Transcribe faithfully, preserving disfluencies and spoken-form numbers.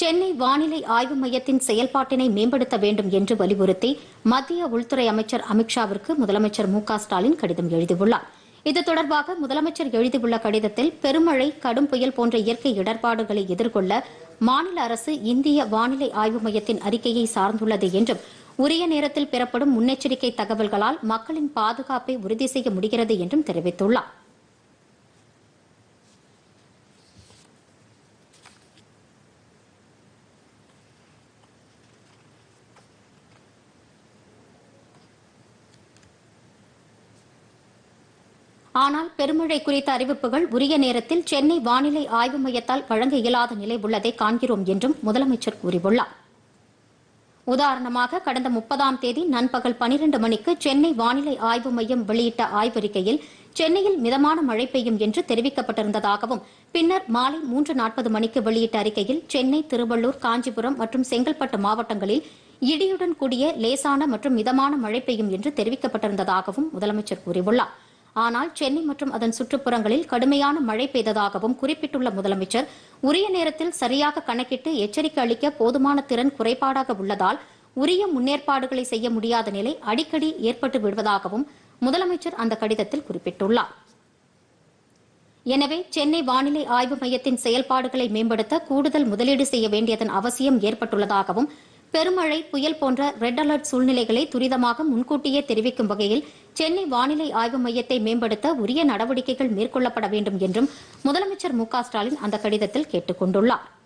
சென்னை வானிலை ஆய்வு மையத்தின் செயல்பாட்டினை மேம்படுத்த வேண்டும் என்று வலியுறுத்தி மத்திய உள்துறை அமைச்சர் அமித்ஷாவிற்கு முதலமைச்சர் மு க ஸ்டாலின் கடிதம் எழுதியுள்ளார். இது தொடர்பாக முதலமைச்சர் எழுதியுள்ள கடிதத்தில் பெருமழை, கடும் புயல் போன்ற இயற்கை இடர்பாடுகளை எதிர்கொள்ள மாநில அரசு இந்திய வானிலை ஆய்வு மையத்தின் அறிக்கையை சார்ந்துள்ளது என்றும், உரிய நேரத்தில் பெறப்படும் முன்னெச்சரிக்கை தகவல்களால் மக்களின் பாதுகாப்பை உறுதி செய்ய முடிகிறது என்றும் தெரிவித்துள்ளார். ஆனால் பெருமழை குறித்த அறிவிப்புகள் உரிய நேரத்தில் சென்னை வானிலை ஆய்வு மையத்தால் வழங்க இயலாத நிலை உள்ளதை காண்கிறோம் என்றும் முதலமைச்சர் கூறியுள்ளார். உதாரணமாக, கடந்த முப்பதாம் தேதி நண்பகல் பனிரண்டு மணிக்கு சென்னை வானிலை ஆய்வு மையம் வெளியிட்ட ஆய்வறிக்கையில் சென்னையில் மிதமான மழை பெய்யும் என்று தெரிவிக்கப்பட்டிருந்ததாகவும், பின்னர் மாலை மூன்று நாற்பது மணிக்கு வெளியிட்ட அறிக்கையில் சென்னை, திருவள்ளூர், காஞ்சிபுரம் மற்றும் செங்கல்பட்டு மாவட்டங்களில் இடியுடன் கூடிய லேசான மற்றும் மிதமான மழை பெய்யும் என்று தெரிவிக்கப்பட்டிருந்ததாகவும் முதலமைச்சர் கூறியுள்ளார். ஆனால் சென்னை மற்றும் அதன் சுற்றுப்புறங்களில் கடுமையான மழை பெய்ததாகவும் குறிப்பிட்டுள்ள முதலமைச்சர், உரிய நேரத்தில் சரியாக கணக்கிட்டு எச்சரிக்கை அளிக்க போதுமான திறன் குறைபாடாக உள்ளதால் உரிய முன்னேற்பாடுகளை செய்ய முடியாத நிலை அடிக்கடி ஏற்பட்டு விடுவதாகவும் முதலமைச்சர் அந்த கடிதத்தில் குறிப்பிட்டுள்ளார். எனவே சென்னை வானிலை ஆய்வு மையத்தின் செயல்பாடுகளை மேம்படுத்த கூடுதல் முதலீடு செய்ய வேண்டியதன் அவசியம் ஏற்பட்டுள்ளதாகவும், பெருமழை, புயல் போன்ற ரெட் அலர்ட் சூழ்நிலைகளை துரிதமாக முன்கூட்டியே தெரிவிக்கும் வகையில் சென்னை வானிலை ஆய்வு மையத்தை மேம்படுத்த உரிய நடவடிக்கைகள் மேற்கொள்ளப்பட வேண்டும் என்றும் முதலமைச்சர் மு க ஸ்டாலின் அந்த கடிதத்தில் கேட்டுக் கொண்டுள்ளார்.